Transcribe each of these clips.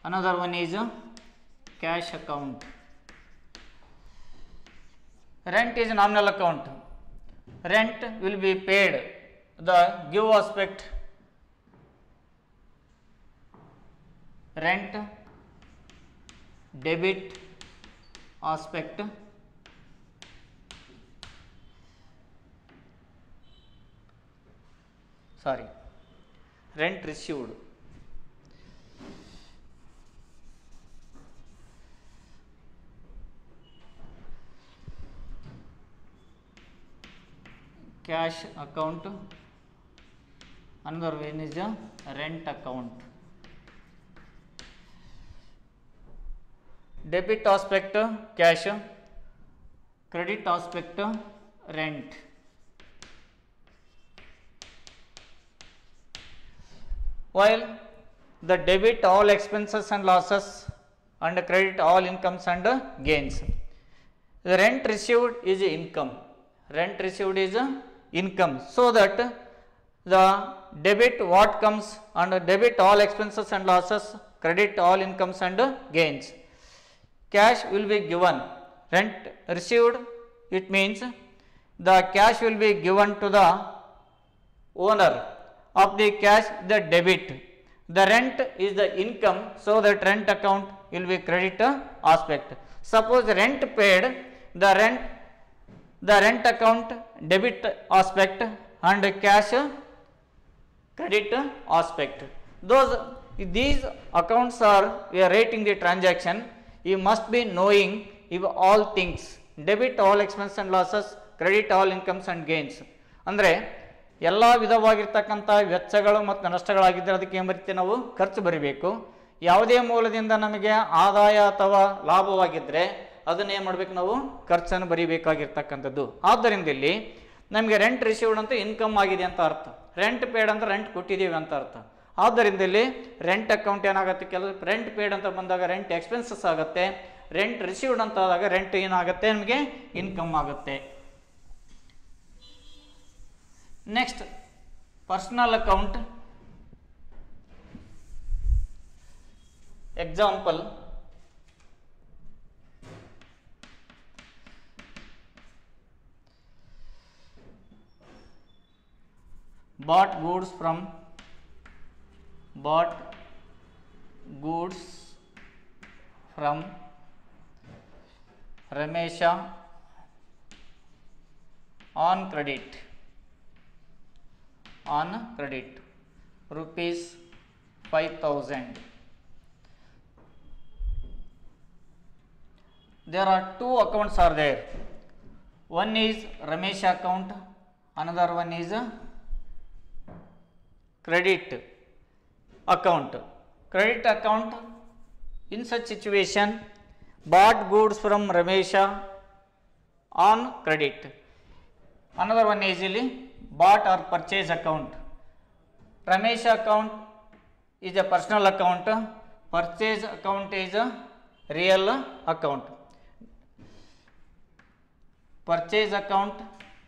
another one is cash account. Rent is nominal account. Rent will be paid, the give aspect, rent debit aspect, rent received. Cash account, another one is a rent account. Debit aspect cash, credit aspect rent. While the debit all expenses and losses and credit all incomes and gains. The rent received is income. Rent received is income. So that the debit what comes and debit all expenses and losses, credit all incomes and gains. Cash will be given. Rent received, it means the cash will be given to the owner of the cash, the debit. The rent is the income, so that rent account will be credit aspect. Suppose rent paid, the rent account debit aspect and cash credit aspect. These accounts are, we are rating the transaction. You must be knowing if all things, debit all expenses and losses, credit all incomes and gains. ಅಂದರೆ ಎಲ್ಲ ವಿಧವಾಗಿರ್ತಕ್ಕಂಥ ವೆಚ್ಚಗಳು ಮತ್ತು ನಷ್ಟಗಳಾಗಿದ್ದರೆ ಅದಕ್ಕೆ ಏನು ಬರೀತೀವಿ ನಾವು, ಖರ್ಚು ಬರೀಬೇಕು. ಯಾವುದೇ ಮೂಲದಿಂದ ನಮಗೆ ಆದಾಯ ಅಥವಾ ಲಾಭವಾಗಿದ್ದರೆ ಅದನ್ನ ಏನು ಮಾಡಬೇಕು ನಾವು, ಖರ್ಚನ್ನು ಬರೀಬೇಕಾಗಿರ್ತಕ್ಕಂಥದ್ದು. ಆದ್ದರಿಂದ ಇಲ್ಲಿ ನಮಗೆ ರೆಂಟ್ ರಿಸೀವ್ಡ್ ಅಂತ ಇನ್ಕಮ್ ಆಗಿದೆ ಅಂತ ಅರ್ಥ, ರೆಂಟ್ ಪೇಡ್ ಅಂತ ರೆಂಟ್ ಕೊಟ್ಟಿದ್ದೀವಿ ಅಂತ ಅರ್ಥ. ಆದ್ದರಿಂದ ಇಲ್ಲಿ ರೆಂಟ್ ಅಕೌಂಟ್ ಏನಾಗುತ್ತೆ, ಕೆಲವು ರೆಂಟ್ ಪೇಡ್ ಅಂತ ಬಂದಾಗ ರೆಂಟ್ ಎಕ್ಸ್ಪೆನ್ಸಸ್ ಆಗುತ್ತೆ, ರೆಂಟ್ ರಿಸೀವ್ಡ್ ಅಂತ ಆದಾಗ ರೆಂಟ್ ಏನಾಗುತ್ತೆ, ನಮಗೆ ಇನ್ಕಮ್ ಆಗುತ್ತೆ. Next personal account. Example, bought goods from Ramesha on credit rupees 5,000. There are two accounts are there. One is Ramesha account, another one is credit account. Credit account, in such situation, bought goods from Ramesha on credit. Another one is bought or purchase account. Ramesha account is a personal account, purchase account is a real account. Purchase account,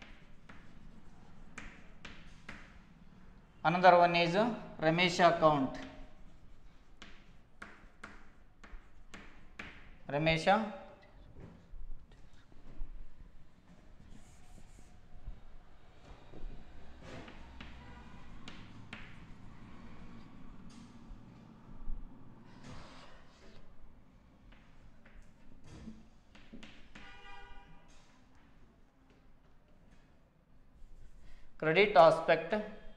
another one is Ramesha account. Ramesha credit aspect,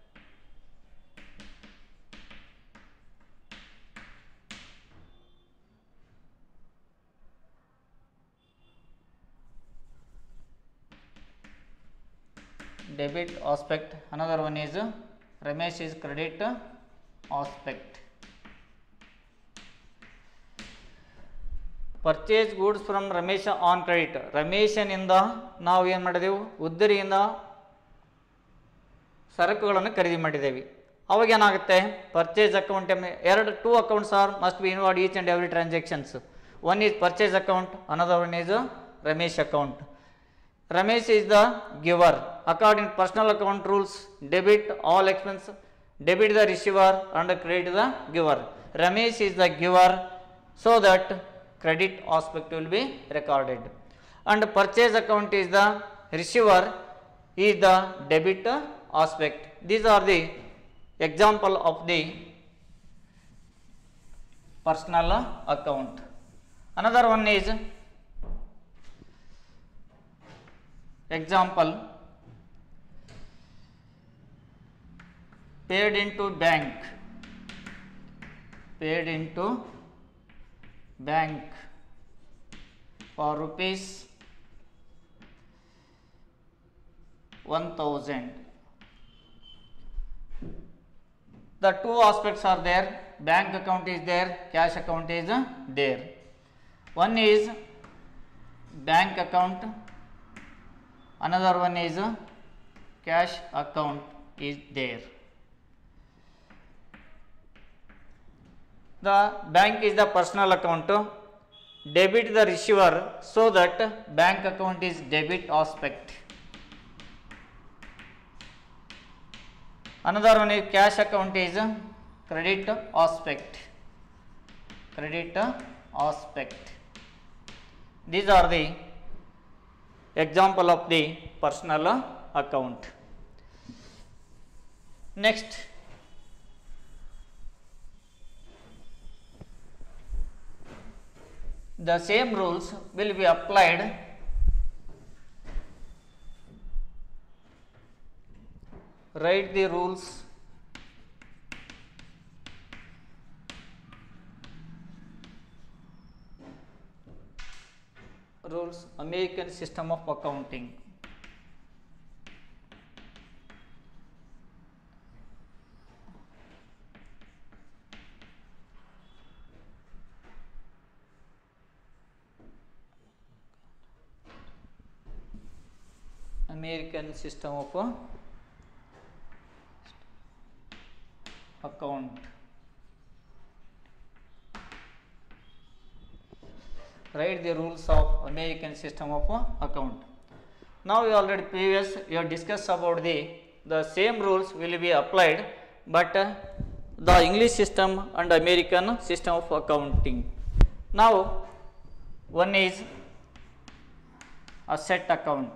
debit aspect, another one is Ramesh is credit aspect. Purchase goods from Ramesh on credit. ರಮೇಶನಿಂದ ನಾವು ಏನು ಮಾಡಿದೆವು, ಉದ್ದರಿಯಿಂದ ಸರಕುಗಳನ್ನು ಖರೀದಿ ಮಾಡಿದ್ದೇವೆ. ಅವಾಗ ಏನಾಗುತ್ತೆ, ಪರ್ಚೇಸ್ ಅಕೌಂಟ್ ಎರಡು two accounts are must be involved each and every transactions. One is purchase account, another one is Ramesh account. Ramesh is the giver. According to personal account rules, debit all expense, debit the receiver and credit the giver. Ramesh is the giver, so that credit aspect will be recorded. And purchase account is the receiver, is the debit aspect. These are the example of the personal account. Another one is example paid into bank, paid into bank for rupees 1000. The two aspects are there, bank account is there, cash account is there. One is bank account, another one is cash account is there. The bank is the personal account, debit the receiver, so that bank account is debit aspect. Another one is cash account is credit aspect, credit aspect. These are the example of the personal account. Next, the same rules will be applied write the rules American system of accounting. American system of account. Write the rules of American system of account. Now we already we have discussed about the same rules will be applied, but the English system and American system of accounting. Now one is asset account,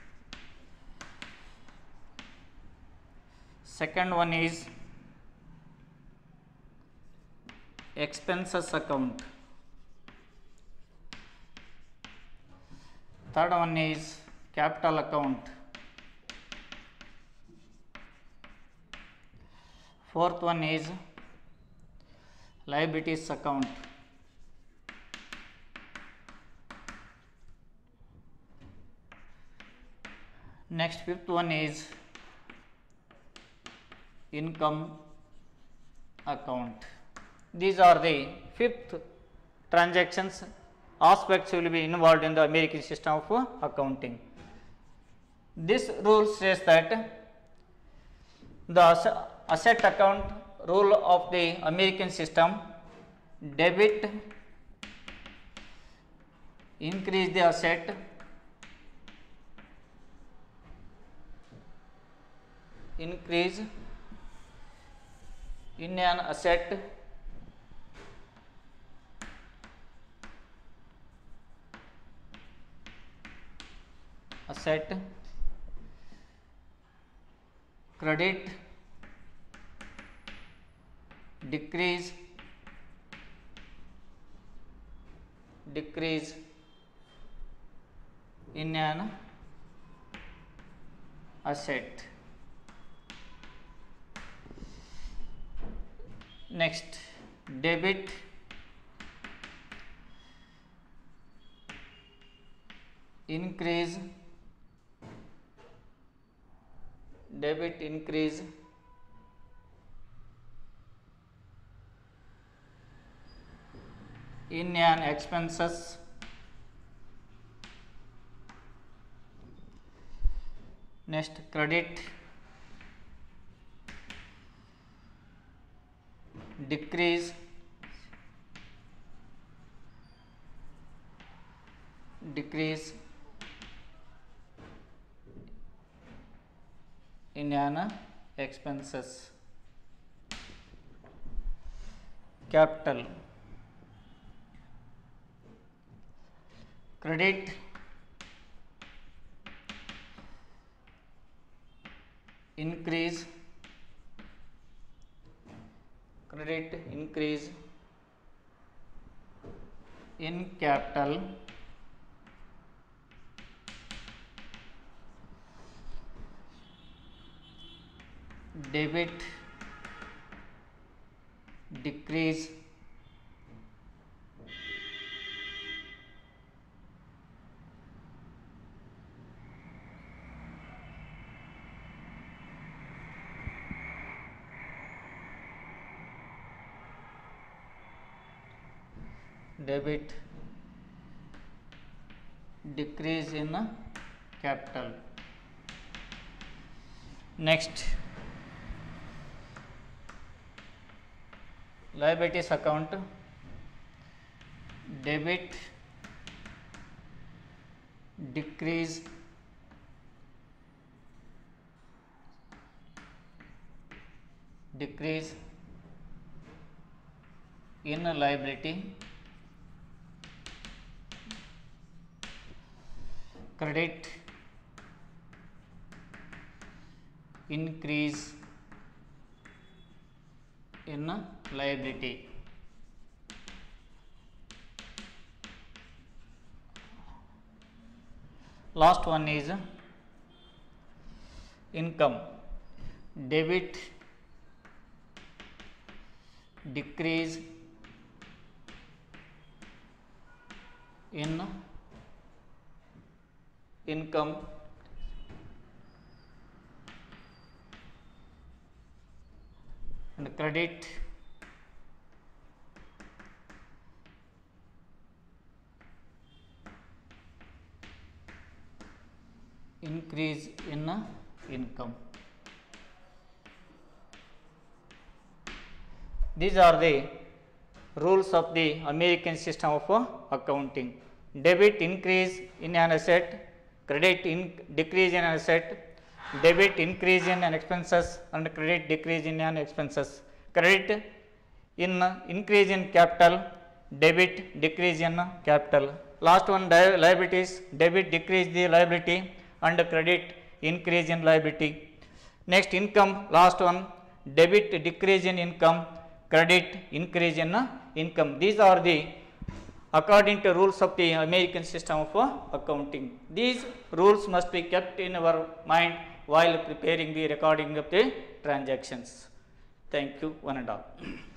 second one is expenses account, third one is capital account, fourth one is liabilities account, next fifth one is income account. These are the fifth transactions aspects will be involved in the American system of accounting. This rule says that the asset account rule of the American system, debit increase the asset, increase in an asset, credit decrease in an asset. Next, debit increase in an expenses. Next, credit decrease in an expenses. capital, credit increase, credit increase in capital, debit decrease debit decrease in capital. Next, liabilities account, debit decrease in a liability, credit increase in a liability. Last one is income, debit decrease in income, and credit increase in income. These are the rules of the American system of accounting. Debit increase in an asset, credit decrease in an asset, debit increase in an expenses, and credit decrease in an expenses. Credit in increase in capital, debit decrease in capital. Last one, liabilities, debit decrease the liability and credit increase in liability. Next, income, last one, debit decrease in income, credit increase in income. These are the according to rules of the American system of accounting. These rules must be kept in our mind while preparing the recording of the transactions. Thank you, one and all.